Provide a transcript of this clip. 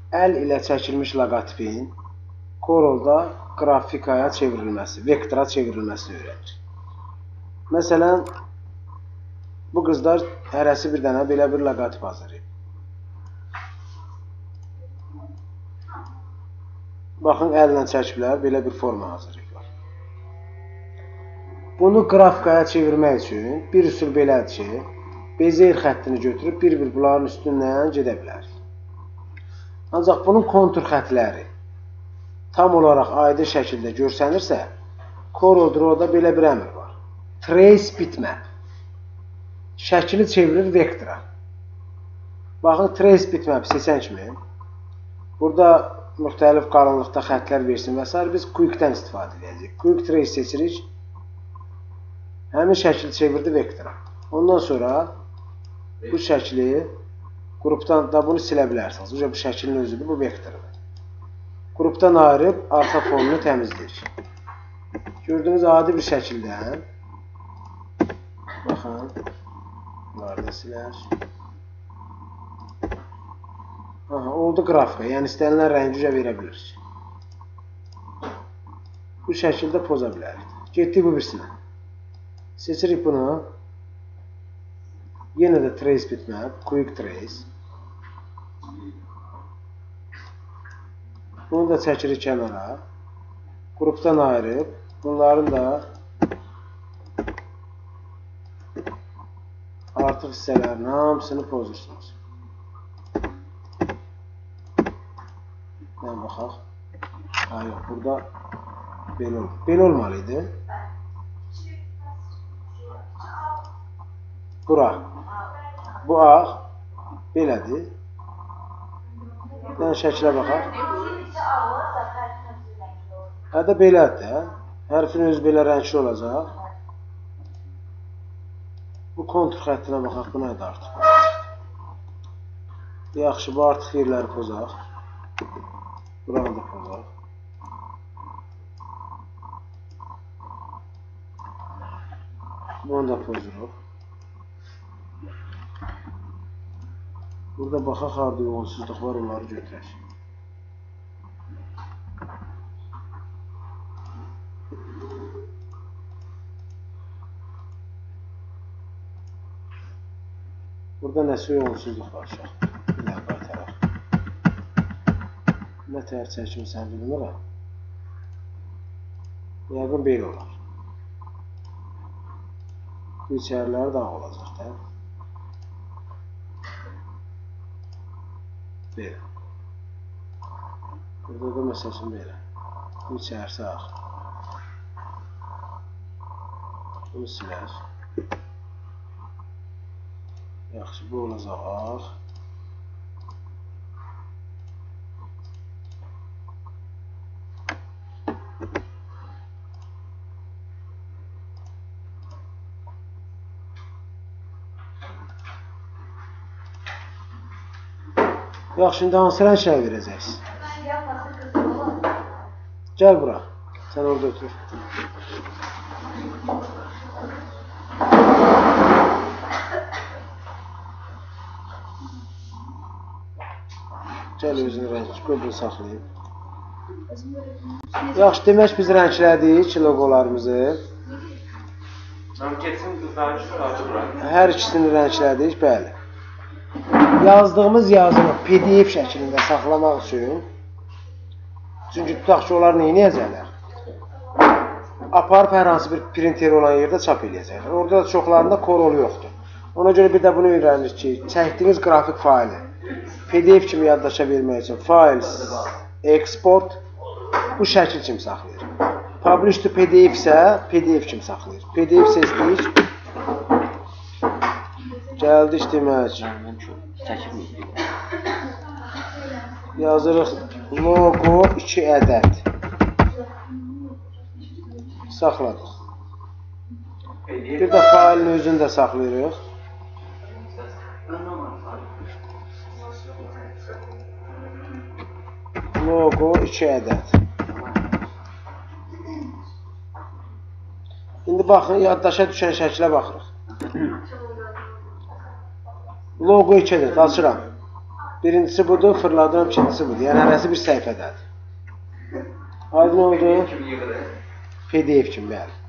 əl ilə çəkilmiş loqotipin Corel'da qrafikaya çevrilməsi, vektora çevrilməsini öyrənir. Məsələn, bu qızlar hərəsi bir dənə belə bir loqotip hazırlayıb. Baxın, əllə çəkiblər, belə bir forma hazırlayıblar. Bunu qrafikaya çevirmək üçün bir üsul belədir ki, Bezier xəttini götürüb bir-bir bunların üstündən gedə bilərik. Ancaq bunun kontur xətləri tam olaraq aydın şəkildə görsənirsə, CorelDRAW-da belə bir əmr var. Trace bitmap. Şəkili çevirir vektora. Baxın, trace bitmap seçən kimi burada müxtəlif qalınlıqda xətlər versin və s. biz quickdən istifadə edəcəyik. Quick trace seçirik. Həmin şəkili çevirdi vektora. Ondan sonra bu şəkli qrupdan da bunu silə bilərsiniz. Bu şəklin özüdür, bu vektordur. Qrupdan ayırıb arxa fonunu təmizləyir. Gördüyünüz adi bir şəkildən baxın, bunları da silər. Aha, oldu qrafika, yəni istənilən rəngi verə bilirik. Bu şəkildə poza bilərik. Getdik bu birisinə. Seçirik bunu. Yenə də trace bitmap, quick trace. Bunu da çəkirik kənara. Qrupdan ayırıb, bunların da artıq hissələrin hamısını pozursunuz. Mən baxaq. Ha, yox, burada belə olmalıydı. Bura. Bu ağ belədir. Yəni şəkilə baxaq. Hədə belədir. Hərfin özü belə rəngli olacaq. Bu kontur xəttinə baxaq. Bu nədir artıq? Yaxşı, bu artıq yerləri pozaq. Buranı da pozaq. Bunu da pozuruq. Burada baxaq, harada uyğunsuzluq var, onları götürək. Burada nəsə uyğunsuzluq var uşaq. Bir daha qaytaraq. Nə təhər çəkimsən bilmirəm. Yəqin belə olar. Bu içəriləri dağ olacaq da. Belə. Burada da məsələn belə. Bu içərisi ağ. Bunu silər. Yaxşı, bu olacaq ağ. Yaxşı, şimdi hansı rənglər verəcəksiniz? Gəl bura. Sən orada otur. Gəl özünü rəng, bunu saxlayıb. Yaxşı, demək biz rənglədik loqolarımızı. Hər ikisini rənglədik, bəli. Yazdığımız yazını PDF şəklində saxlamaq üçün, çünki tutaq ki, onlar nə edəcəklər? Aparıb hər hansı bir printer olan yerdə çap edəcəklər. Orada da çoxlarında Corel yoxdur. Ona görə bir də bunu öyrənirik ki, çəkdiyiniz qrafik faili PDF kimi yaddaşa vermək üçün Files, Export bu şəkil kimi saxlayır. Publish to PDF isə PDF kimi saxlayır. PDF seçdik. Gəldik demək. Yazırıq logo 2 ədəd. Saxladıq. Bir də failin özünü də saxlayırıq. Logo 2 ədəd. İndi baxın, yaddaşa düşən şəklə baxırıq. Logo 2 ədəd açıram. Birincisi budur, fırladıram, ikincisi budur. Yəni hərəsi bir səhifədədir. Aydın oldu? PDF kimi, bəli.